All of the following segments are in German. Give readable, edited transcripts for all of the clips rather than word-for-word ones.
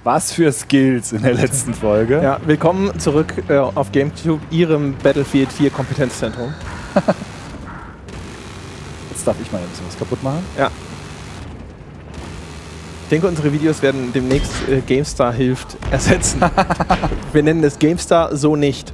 Was für Skills in der letzten Folge. Ja, willkommen zurück auf GameTube, Ihrem Battlefield 4 Kompetenzzentrum. Jetzt darf ich mal ein bisschen was kaputt machen. Ja. Ich denke, unsere Videos werden demnächst GameStar hilft ersetzen. Wir nennen es GameStar so nicht.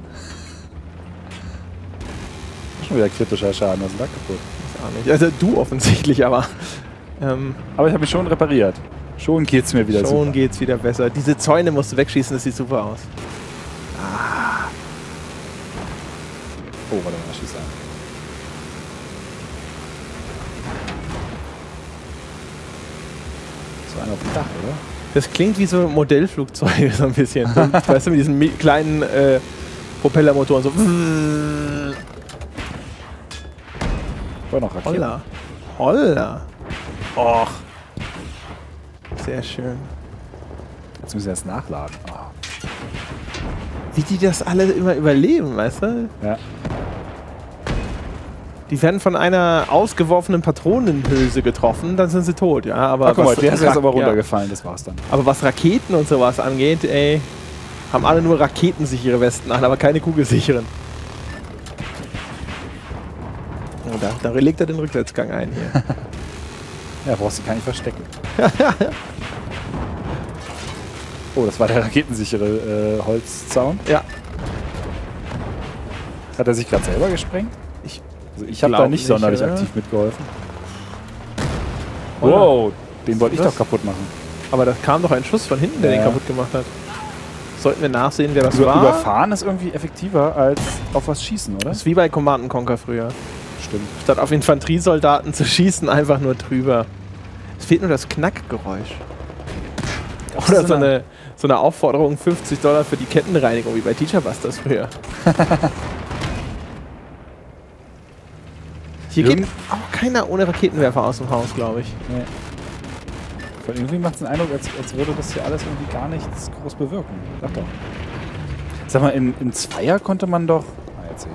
Schon wieder kritischer Schaden, was ist denn da kaputt? Auch nicht. Also du offensichtlich, aber... aber ich habe mich schon repariert. Schon geht's mir wieder super. Schon geht's wieder besser. Diese Zäune musst du wegschießen, das sieht super aus. Ah. Oh, warte mal, schieß an. So einer auf dem Dach, oder? Das klingt wie so Modellflugzeuge so ein bisschen. So, weißt du, mit diesen kleinen Propellermotoren so. War noch Raketen. Holla. Holla. Och. Sehr schön. Jetzt müssen wir erst nachladen. Oh. Wie die das alle immer überleben, weißt du? Ja. Die werden von einer ausgeworfenen Patronenhülse getroffen, dann sind sie tot, ja. Aber Ach, guck mal, der ist jetzt aber ja. runtergefallen, das war's dann. Aber was Raketen und sowas angeht, ey, haben alle nur raketensichere Westen an, aber keine kugelsicheren. Oh, da legt er den Rückwärtsgang ein hier. Ja, brauchst du gar nicht verstecken. Oh, das war der raketensichere Holzzaun. Ja. Hat er sich gerade selber gesprengt? Ich habe da glaub nicht sonderlich oder? aktiv mitgeholfen. Oder? Wow, den wollte ich Was? doch kaputt machen. Aber da kam doch ein Schuss von hinten, der Ja. den kaputt gemacht hat. Sollten wir nachsehen, wer das war? Überfahren ist irgendwie effektiver als auf was schießen, oder? Das ist wie bei Command & Conquer früher. Stimmt. Statt auf Infanteriesoldaten zu schießen, einfach nur drüber. Es fehlt nur das Knackgeräusch. Oder so eine Aufforderung, $50 für die Kettenreinigung, wie bei Teacher Busters früher. Hier geht auch keiner ohne Raketenwerfer aus dem Haus, glaube ich. Nee. Weil irgendwie macht es den Eindruck, als würde das hier alles irgendwie gar nichts groß bewirken. Sag doch. Sag mal, in Zweier konnte man doch... Ah, jetzt hier.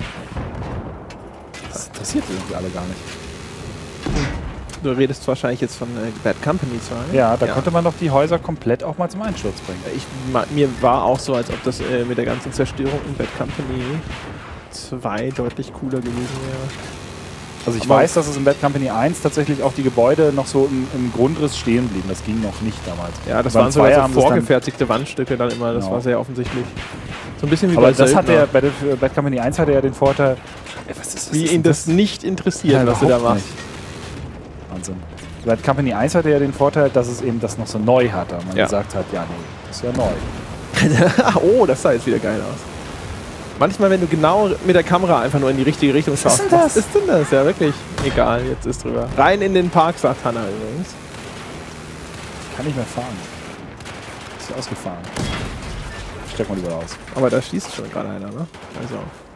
Das interessiert irgendwie alle gar nicht. Du redest wahrscheinlich jetzt von Bad Company 2. Ja, da konnte man doch die Häuser komplett auch mal zum Einsturz bringen. Mir war auch so, als ob das mit der ganzen Zerstörung in Bad Company 2 deutlich cooler gewesen wäre. Also ich weiß, dass es in Bad Company 1 tatsächlich auch die Gebäude noch so im Grundriss stehen blieben. Das ging noch nicht damals. Ja, das Beim waren sogar Zweier so haben sie es vorgefertigte Wandstücke dann immer. Das Genau. war sehr offensichtlich. So ein bisschen wie Aber bei das hat Söldner. bei Bad Company 1 hatte ja den Vorteil... Ey, was ist Wie ihn das nicht interessiert, Ja, was du da überhaupt machst. nicht. Wahnsinn. Bad Company 1 hatte ja den Vorteil, dass es eben das noch so neu hatte. Man gesagt hat, ja nee, das ist ja neu. Oh, das sah jetzt wieder geil aus. Manchmal, wenn du genau mit der Kamera einfach nur in die richtige Richtung schaust. ist denn das? Was ist denn das? Ja, wirklich. Egal, jetzt ist drüber. Rein in den Park, sagt Hanna übrigens. Ich kann nicht mehr fahren. Ist ja ausgefahren. Steck mal lieber aus. Aber da schießt schon gerade einer, ne? Also.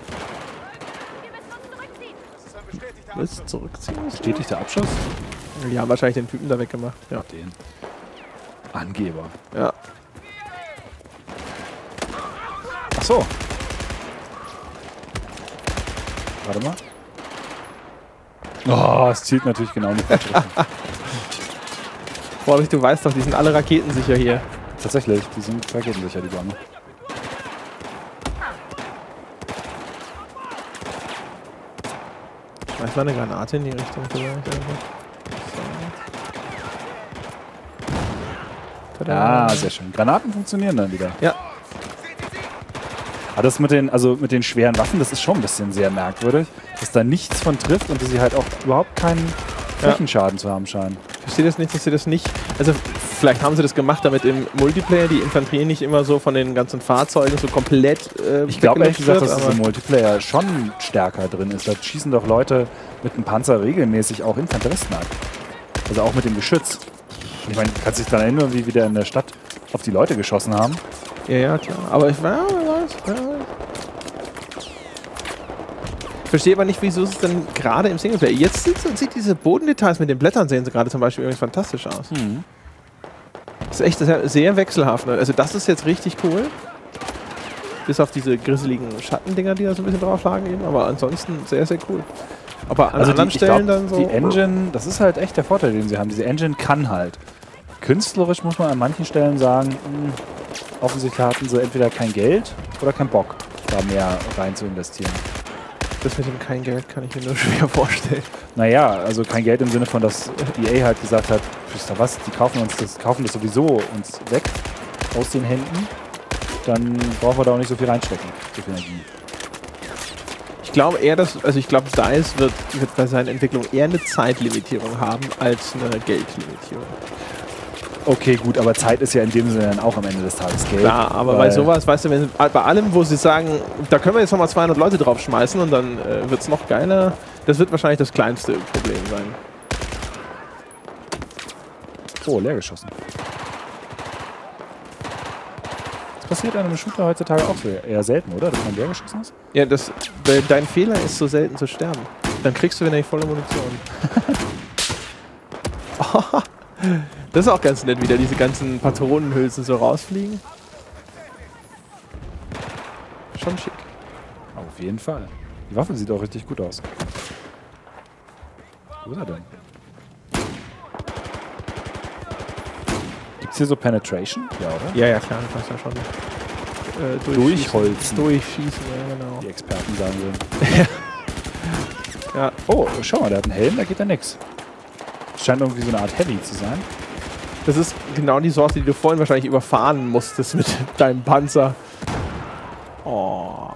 Willst du zurückziehen? Bestätigter Abschuss? Die haben wahrscheinlich den Typen da weggemacht. Ja. Den Angeber. Ja. Ach so. Warte mal. Oh, es zielt natürlich genau nicht. Vorsicht, du weißt doch, die sind alle raketensicher hier. Tatsächlich, die sind raketensicher, die Bäume. Schmeiß mal eine Granate in die Richtung vielleicht. So. Ah, sehr schön. Granaten funktionieren dann wieder. Ja. Aber das mit den schweren Waffen, das ist schon ein bisschen sehr merkwürdig, dass da nichts von trifft und dass sie halt auch überhaupt keinen Flächenschaden zu haben scheinen. Ich verstehe das nicht, dass sie das nicht... Also vielleicht haben sie das gemacht, damit im Multiplayer die Infanterie nicht immer so von den ganzen Fahrzeugen so komplett ich glaube ehrlich gesagt, dass aber es im Multiplayer schon stärker drin ist. Da schießen doch Leute mit einem Panzer regelmäßig auch Infanteristen ab. Also auch mit dem Geschütz. Ich meine, kannst du dich daran erinnern, wie wir da in der Stadt auf die Leute geschossen haben? Ja, klar. Aber ich weiß. Ich verstehe aber nicht, wieso es denn gerade im Singleplayer. Jetzt sieht diese Bodendetails mit den Blättern sehen sie gerade zum Beispiel irgendwie fantastisch aus. Das ist echt sehr wechselhaft. Also das ist jetzt richtig cool. Bis auf diese grisseligen Schattendinger, die da so ein bisschen drauf lagen eben. Aber ansonsten sehr, sehr cool. Aber an anderen Stellen dann so... Die Engine, das ist halt echt der Vorteil, den sie haben. Diese Engine kann künstlerisch muss man an manchen Stellen sagen, offensichtlich hatten sie entweder kein Geld oder keinen Bock, da mehr rein zu investieren. Das mit dem kein Geld kann ich mir nur schwer vorstellen. Naja, also kein Geld im Sinne von, dass EA halt gesagt hat, wisst ihr was, die kaufen das sowieso uns weg aus den Händen, dann brauchen wir da auch nicht so viel reinstecken, so viel Energie. Ich glaube eher, ich glaube, DICE wird bei seinen Entwicklungen eher eine Zeitlimitierung haben als eine Geldlimitierung. Okay, gut, aber Zeit ist ja in dem Sinne dann auch am Ende des Tages Geld. Klar, aber bei sowas, weißt du, bei allem, wo sie sagen, da können wir jetzt nochmal 200 Leute draufschmeißen und dann wird es noch geiler, das wird wahrscheinlich das kleinste Problem sein. Oh, leer geschossen. Das passiert an einem Shooter heutzutage auch so eher selten, oder? Dass man leer geschossen ist? Ja, dein Fehler ist so selten zu sterben. Dann kriegst du wieder nicht volle Munition. Das ist auch ganz nett, wie da diese ganzen Patronenhülsen so rausfliegen. Schon schick. Auf jeden Fall. Die Waffe sieht auch richtig gut aus. Wo ist er denn? Gibt's hier so Penetration? Ja, oder? Ja, klar, du kannst ja schon Durchholzen. Durchschießen, ja, genau. Die Experten sagen würden. Ja. Oh, schau mal, der hat einen Helm, da geht da nix. Scheint irgendwie so eine Art Heavy zu sein. Das ist genau die Sorte, die du vorhin wahrscheinlich überfahren musstest mit deinem Panzer. Oh.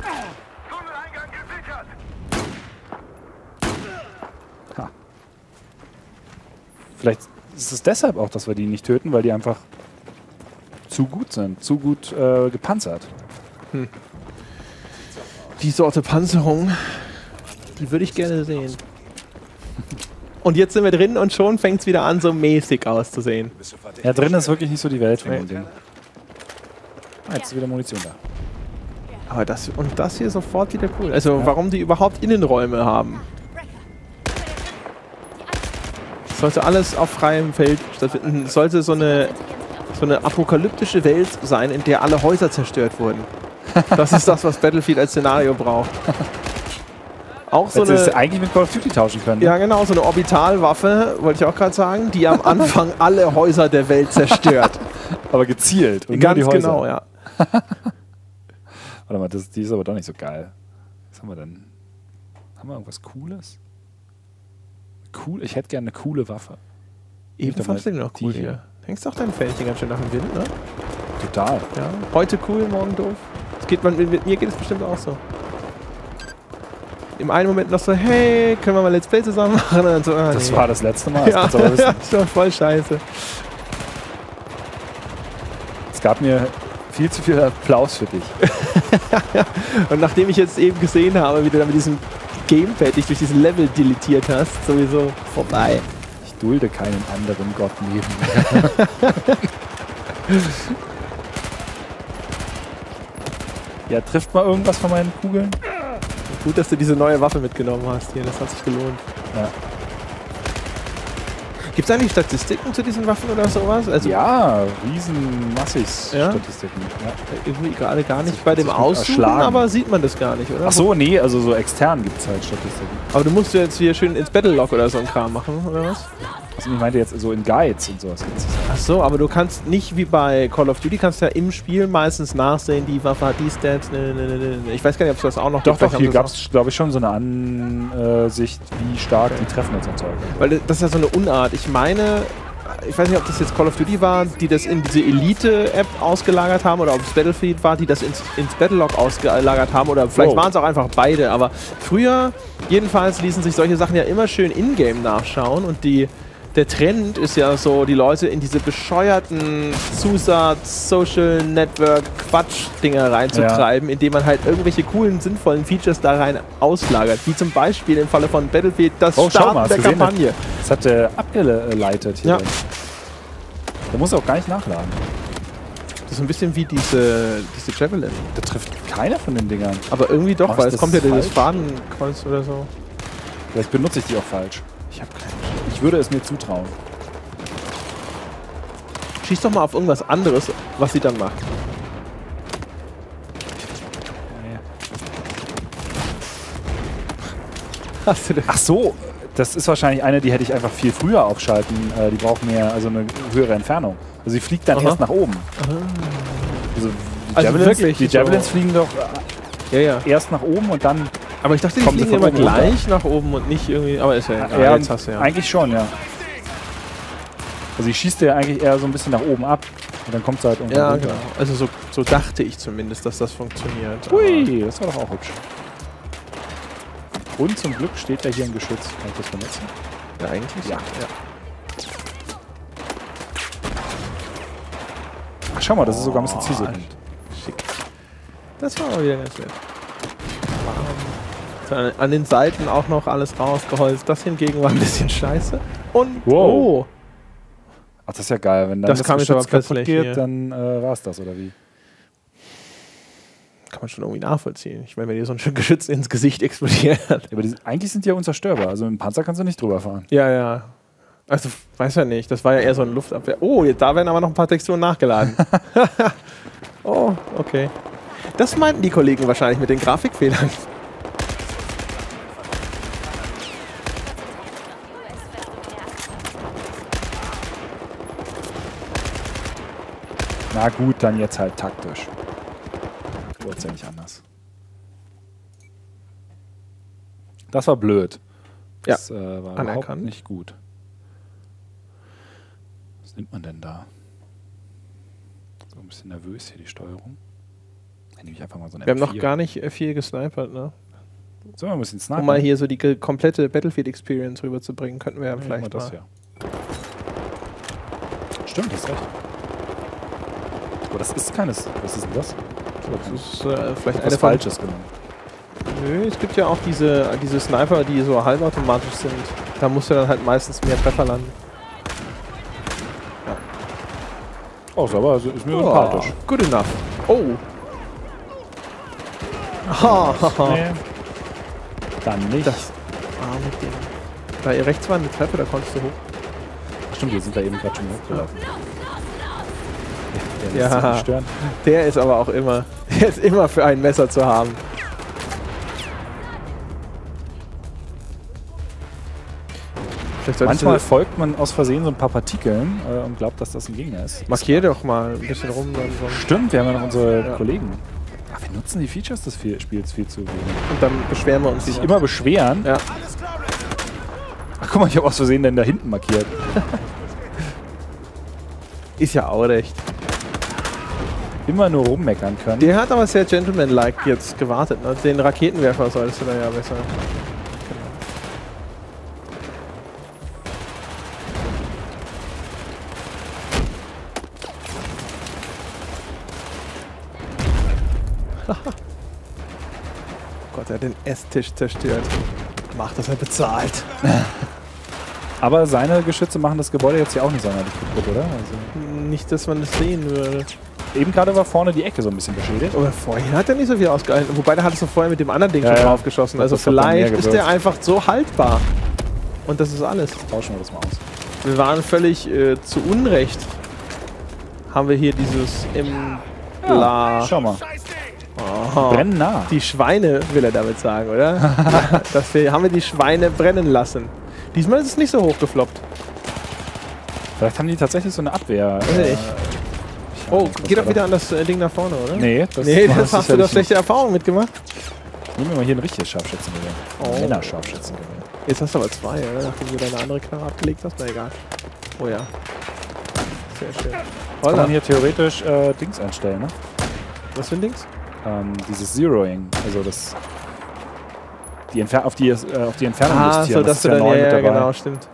Ha. Vielleicht ist es deshalb auch, dass wir die nicht töten, weil die einfach zu gut sind, zu gut gepanzert. Die Sorte Panzerung, die würde ich gerne sehen. Und jetzt sind wir drin und schon fängt es wieder an, so mäßig auszusehen. Ja, drin ist wirklich nicht so die Welt von dem Ding. Ah, jetzt ist wieder Munition da. Aber das hier sofort wieder cool. Also warum die überhaupt Innenräume haben. Sollte alles auf freiem Feld stattfinden. Sollte so eine apokalyptische Welt sein, in der alle Häuser zerstört wurden. Das ist das, was Battlefield als Szenario braucht. Auch so eine, eigentlich mit Call of Duty tauschen können. Ja, genau, so eine Orbitalwaffe, wollte ich auch gerade sagen, die am Anfang alle Häuser der Welt zerstört. Aber gezielt. Und ganz nur die Häuser. Genau, ja. Warte mal, die ist aber doch nicht so geil. Was haben wir denn? Haben wir irgendwas Cooles? Cool? Ich hätte gerne eine coole Waffe. Eben fandst du den noch cool hier. Hängst auch dein Fähnchen ganz schön nach dem Wind, ne? Total. Ja. Heute cool, morgen doof. Mit mir geht es bestimmt auch so. Im einen Moment noch so, hey, können wir mal Let's Play zusammen machen? Und dann so, das nee. war das letzte Mal, das kannst du aber wissen. Ja, schon voll scheiße. Es gab mir viel zu viel Applaus für dich. Und nachdem ich jetzt eben gesehen habe, wie du da mit diesem Gamepad dich durch diesen Level deletiert hast, sowieso vorbei. Ich dulde keinen anderen Gott neben mir. Ja, trifft mal irgendwas von meinen Kugeln? Gut, dass du diese neue Waffe mitgenommen hast hier, das hat sich gelohnt. Ja. Gibt es eigentlich Statistiken zu diesen Waffen oder sowas? Also ja, riesenmassig Statistiken. Ja. Irgendwie gerade gar nicht bei dem Aussuchen, aber sieht man das gar nicht, oder? Ach so, nee, also so extern gibt es halt Statistiken. Aber du musst jetzt hier schön ins Battlelog oder so ein Kram machen, oder was? Also ich meinte jetzt so in Guides und sowas. Ach so, aber du kannst nicht wie bei Call of Duty, kannst ja im Spiel meistens nachsehen, die Waffe hat die Stats, Ich weiß gar nicht, ob es das auch noch gibt. Doch, hier gab es, glaube ich, schon so eine Ansicht, wie stark die Treffen jetzt und so. Weil das ist ja so eine Unart. Ich meine, ich weiß nicht, ob das jetzt Call of Duty war, die das in diese Elite-App ausgelagert haben, oder ob es Battlefield war, die das ins Battlelog ausgelagert haben, oder vielleicht waren es auch einfach beide, aber früher, jedenfalls, ließen sich solche Sachen ja immer schön in-game nachschauen und der Trend ist ja so, die Leute in diese bescheuerten Zusatz-Social-Network-Quatsch-Dinger reinzutreiben, indem man halt irgendwelche coolen, sinnvollen Features da rein auslagert. Wie zum Beispiel im Falle von Battlefield das Starten der Kampagne. Das hat er abgeleitet hier. Ja. Der muss auch gar nicht nachladen. Das ist ein bisschen wie diese Javelin. Da trifft keiner von den Dingern. Aber irgendwie doch, weil es kommt ja dieses Fadenkreuz oder so. Vielleicht benutze ich die auch falsch. Ich habe keine Ahnung. Ich würde es mir zutrauen. Schieß doch mal auf irgendwas anderes, was sie dann macht. Hast du das? Ach so, Das ist wahrscheinlich eine, die hätte ich einfach viel früher aufschalten. Die braucht mehr, also eine höhere Entfernung. Also sie fliegt dann erst nach oben. Also die Javelins fliegen doch erst nach oben und dann. Aber ich dachte, die fliegen immer gleich nach oben und nicht irgendwie. Aber ist ja egal. Jetzt hast du eigentlich schon, ja. Also sie schießt ja eigentlich eher so ein bisschen nach oben ab und dann kommt sie halt irgendwann runter. Genau. Also so dachte ich zumindest, dass das funktioniert. Hui, das war doch auch hübsch. Und zum Glück steht ja hier ein Geschütz. Kann ich das benutzen? Ja, eigentlich. Ja. Ach, schau mal, das ist sogar ein bisschen zielsuchend. Schick. Das war mal wieder ganz nett. An den Seiten auch noch alles rausgeholzt. Das hingegen war ein bisschen scheiße. Und wow. Ach, das ist ja geil. Wenn dann das Geschütz kaputt geht, dann war es das, oder wie? Kann man schon irgendwie nachvollziehen. Ich meine, wenn dir so ein Geschütz ins Gesicht explodiert. Ja, aber eigentlich sind die ja unzerstörbar. Also mit dem Panzer kannst du nicht drüber fahren. Ja. Also, weiß ja nicht. Das war ja eher so eine Luftabwehr. Oh, da werden aber noch ein paar Texturen nachgeladen. Oh, okay. Das meinten die Kollegen wahrscheinlich mit den Grafikfehlern. Na gut, dann jetzt halt taktisch. Wird ja nicht anders. Das war blöd. Das war überhaupt nicht gut. Was nimmt man denn da? So ein bisschen nervös hier die Steuerung. Dann nehme ich einfach mal so eine Wir haben noch gar nicht viel gesnipert, ne? Sollen wir ein bisschen snipen? Um mal hier so die komplette Battlefield-Experience rüberzubringen, könnten wir ja vielleicht das ja. Stimmt, das ist recht. Aber das ist keines. Was ist denn das? Das ist vielleicht etwas Falsches genommen. Nö, es gibt ja auch diese Sniper, die so halbautomatisch sind. Da musst du dann halt meistens mehr Treffer landen. Ja. Oh, aber ist mir sympathisch. Good enough. Oh. Nee. Dann nicht. Das mit dem. Da hier rechts war eine Treppe, da konntest du hoch. Ach stimmt, wir sind da eben gerade schon hochgelaufen. Ja, der ist aber auch immer, der ist immer für ein Messer zu haben. Manchmal folgt man aus Versehen so ein paar Partikeln und glaubt, dass das ein Gegner ist. Markier doch mal ein bisschen rum. Dann so. Stimmt, wir haben ja noch unsere Kollegen. Ach, wir nutzen die Features des Spiels viel zu wenig. Und dann beschweren wir uns. Sich immer beschweren? Ja. Ach guck mal, ich habe aus Versehen denn da hinten markiert. Ist ja auch recht. Immer nur rummeckern können. Der hat aber sehr gentleman-like jetzt gewartet. Ne? Den Raketenwerfer solltest du da ja besser. Gott, er hat den Esstisch zerstört. Macht, dass er bezahlt. Aber seine Geschütze machen das Gebäude jetzt ja auch nicht sonderlich kaputt, oder? Also nicht, dass man das sehen würde. Eben gerade war vorne die Ecke so ein bisschen beschädigt. Aber vorhin hat er nicht so viel ausgehalten. Wobei, da hattest du vorher mit dem anderen Ding schon drauf geschossen. Also vielleicht ist der einfach so haltbar. Und das ist alles. Tauschen wir das mal aus. Wir waren völlig zu Unrecht. Haben wir hier dieses schau mal. Oh, brennen nah. Die Schweine, will er damit sagen, oder? Haben wir die Schweine brennen lassen. Diesmal ist es nicht so hochgefloppt. Vielleicht haben die tatsächlich so eine Abwehr. Oh, geht doch wieder an das Ding da vorne, oder? Nee, das hast du doch schlechte Erfahrungen mitgemacht. Nehmen wir mal hier ein richtiges Scharfschützengewehr. Oh. Männer-Scharfschützengewehr. Jetzt hast du aber zwei, oder? Nachdem du deine andere Knarre abgelegt hast. Na egal. Oh ja. Sehr schön. Kann man hier theoretisch Dings einstellen, ne? Was für ein Dings? Dieses Zeroing. Also das... auf die Entfernung justieren. So, dass du dann genau, stimmt.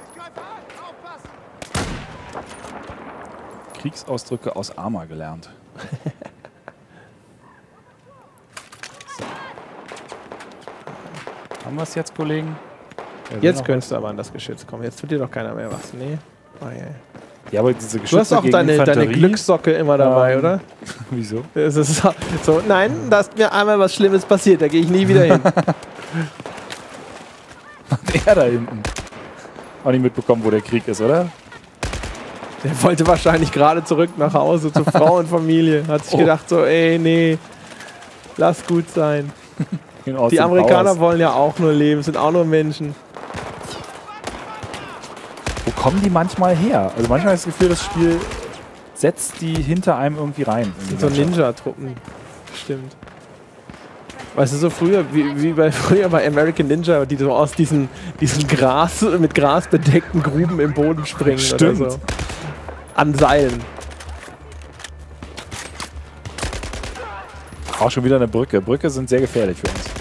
Kriegsausdrücke aus Arma gelernt. So. Haben wir es jetzt, Kollegen? Jetzt könntest du aber an das Geschütz kommen. Jetzt tut dir doch keiner mehr was. Nee. Oh, yeah. Ja, aber diese Geschütze. Du hast auch deine Glückssocke immer dabei, oder? Wieso? Es ist so, nein, da ist mir einmal was Schlimmes passiert. Da gehe ich nie wieder hin. Und er da hinten. Auch nicht mitbekommen, wo der Krieg ist, oder? Der wollte wahrscheinlich gerade zurück nach Hause zu Frau und Familie. Hat sich gedacht so, ey, nee, lass gut sein. Die Amerikaner wollen ja auch nur leben, sind auch nur Menschen. kommen die manchmal her? Also manchmal habe ich das Gefühl, das Spiel setzt die hinter einem irgendwie rein. So Ninja-Truppen. Stimmt. Weißt du, so früher, früher bei American Ninja, die so aus diesen Gras, mit Gras bedeckten Gruben im Boden springen. Stimmt. Oder so. An Seilen. Auch schon wieder eine Brücke. Brücke sind sehr gefährlich für uns.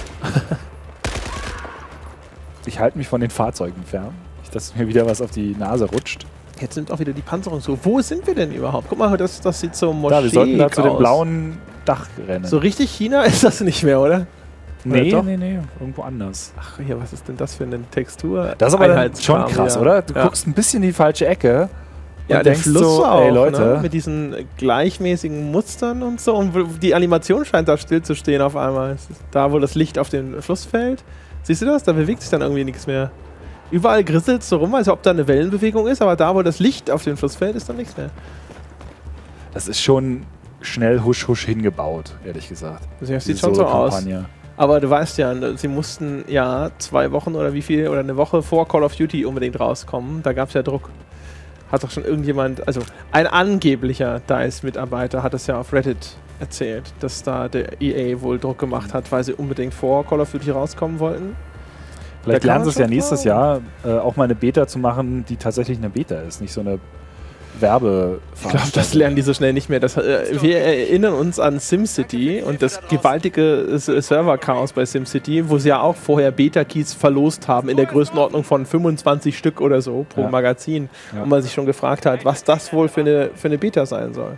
Ich halte mich von den Fahrzeugen fern. Nicht, dass mir wieder was auf die Nase rutscht. Jetzt sind auch wieder die Panzerung so. Wo sind wir denn überhaupt? Guck mal, das sieht so moschee Da, wir sollten da zu dem aus. blauen Dach rennen. So richtig China ist das nicht mehr, oder? nee, doch? nee. Irgendwo anders. Ach, hier, was ist denn das für eine Textur? Das ist aber dann schon Einheitskram, krass, ja. oder? Du guckst ein bisschen in die falsche Ecke. Ja, und der denkst Fluss so, auch, ey Leute. ne? Mit diesen gleichmäßigen Mustern und so. Und die Animation scheint da still zu stehen auf einmal. Es ist da, wo das Licht auf den Fluss fällt. Siehst du das? Da bewegt sich dann irgendwie nichts mehr. Überall grisselt es so rum, als ob da eine Wellenbewegung ist, aber da, wo das Licht auf den Fluss fällt, ist dann nichts mehr. Das ist schon schnell husch hingebaut, ehrlich gesagt. Das sieht Diese schon so aus. Solo-Kampagne. Aber du weißt ja, sie mussten ja 2 Wochen oder wie viel, oder eine Woche vor Call of Duty unbedingt rauskommen. Da gab es ja Druck. Hat doch schon irgendjemand, also ein angeblicher DICE-Mitarbeiter hat es ja auf Reddit erzählt, dass da der EA wohl Druck gemacht hat, weil sie unbedingt vor Call of Duty rauskommen wollten. Vielleicht Da kann lernen man sie es ja schon nächstes Jahr, auch mal eine Beta zu machen, die tatsächlich eine Beta ist, nicht so eine Ich glaube, das lernen die so schnell nicht mehr. Wir erinnern uns an SimCity und das gewaltige Server-Chaos bei SimCity, wo sie ja auch vorher Beta-Keys verlost haben in der Größenordnung von 25 Stück oder so pro Magazin. Ja. Und man sich schon gefragt hat, was das wohl für eine Beta sein soll.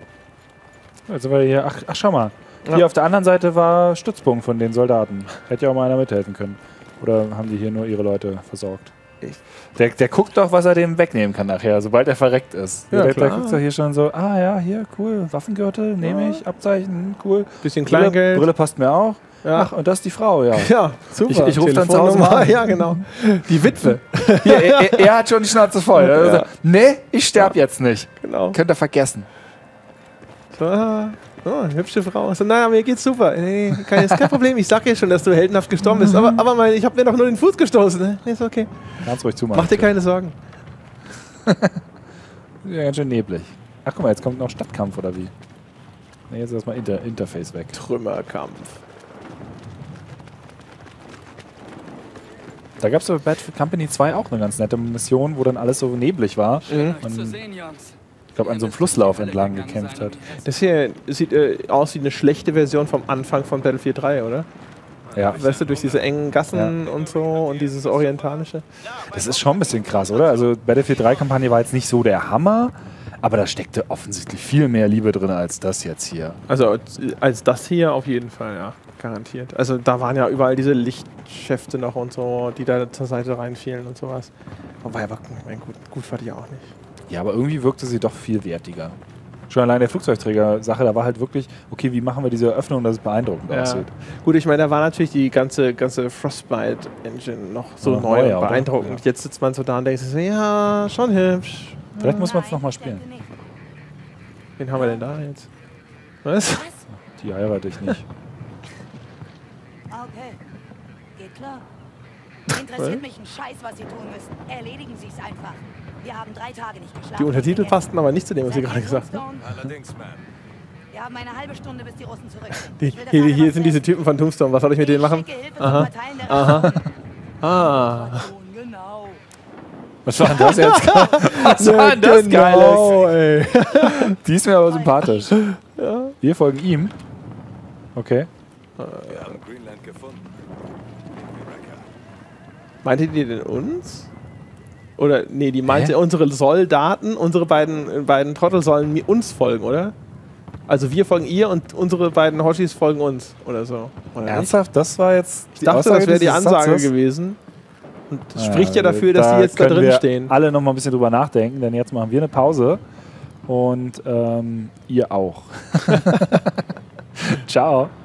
Also weil hier, ach schau mal, Ja. hier auf der anderen Seite war Stützpunkt von den Soldaten. Hätte ja auch mal einer mithelfen können. Oder haben die hier nur ihre Leute versorgt? Der guckt doch, was er dem wegnehmen kann nachher, sobald er verreckt ist. Ja, der klar. guckt doch hier schon so, ja, hier, cool, Waffengürtel, nehme ich, Abzeichen, cool. Bisschen Kleingeld. Brille passt mir auch. Ja. Ach, und das ist die Frau, ja. Ja, super. Ich ruf dann zu Hause Telefonnummer. mal an. Ja, genau. Die Witwe. Hier, er hat schon die Schnauze voll. Ja. Also, nee, ich sterb jetzt nicht. Genau. Könnt ihr vergessen. So, eine hübsche Frau. So, naja, mir geht's super. Nee, ist kein Problem. Ich sag ja schon, dass du heldenhaft gestorben bist. Aber ich habe mir doch nur den Fuß gestoßen. Ne? Nee, ist okay. Ganz ruhig zumachen. Mach dir keine Sorgen. Ja, ganz schön neblig. Ach, guck mal, jetzt kommt noch Stadtkampf, oder wie? Ne, jetzt erstmal Interface weg. Trümmerkampf. Da gab es bei Bad Company 2 auch eine ganz nette Mission, wo dann alles so neblig war. Und ich glaube, an so einem Flusslauf entlang gekämpft hat. Das hier sieht aus wie eine schlechte Version vom Anfang von Battlefield 3, oder? Ja. Weißt du, durch diese engen Gassen und so und dieses Orientalische. Das ist schon ein bisschen krass, oder? Also Battlefield 3-Kampagne war jetzt nicht so der Hammer, aber da steckte offensichtlich viel mehr Liebe drin als das jetzt hier. Also als das hier auf jeden Fall, ja. Garantiert. Also da waren ja überall diese Lichtschäfte noch und so, die da zur Seite reinfielen und sowas. Wobei, aber gut war die auch nicht. Ja, aber irgendwie wirkte sie doch viel wertiger. Schon allein der Flugzeugträger-Sache, da war halt wirklich, okay, wie machen wir diese Öffnung, dass es beeindruckend aussieht. Gut, ich meine, da war natürlich die ganze Frostbite-Engine noch so neu und beeindruckend. Ja. Jetzt sitzt man so da und denkt sich so, ja, schon hübsch. Vielleicht muss man es nochmal spielen. Wen haben wir denn da jetzt? Was? Die heirate ich nicht. Okay, geht klar. Interessiert mich ein Scheiß, was Sie tun müssen. Erledigen Sie es einfach. Wir haben 3 Tage nicht geschlafen. Die Untertitel passten aber nicht zu dem, was Sie gerade gesagt haben. Allerdings, man. Wir haben eine halbe Stunde, bis die Russen zurück sind. Hier sind diese Typen von Tombstone. Was soll ich mit denen machen? Aha. Genau. Was war denn das jetzt? Was war denn das Geiles? Die ist mir aber sympathisch. Ja. Wir folgen ihm. Okay. Wir haben Greenland gefunden. Meintet ihr denn uns? Oder, nee, die meinte unsere Soldaten, unsere beiden Trottel sollen uns folgen, oder? Also wir folgen ihr und unsere beiden Hoshis folgen uns, oder so. Oder ernsthaft? Nicht? Das war jetzt die Aussage? Ich dachte, das wäre die Ansage gewesen. Und das spricht ja dafür, dass die jetzt da drin stehen. Alle noch mal ein bisschen drüber nachdenken, denn jetzt machen wir eine Pause. Und ihr auch. Ciao.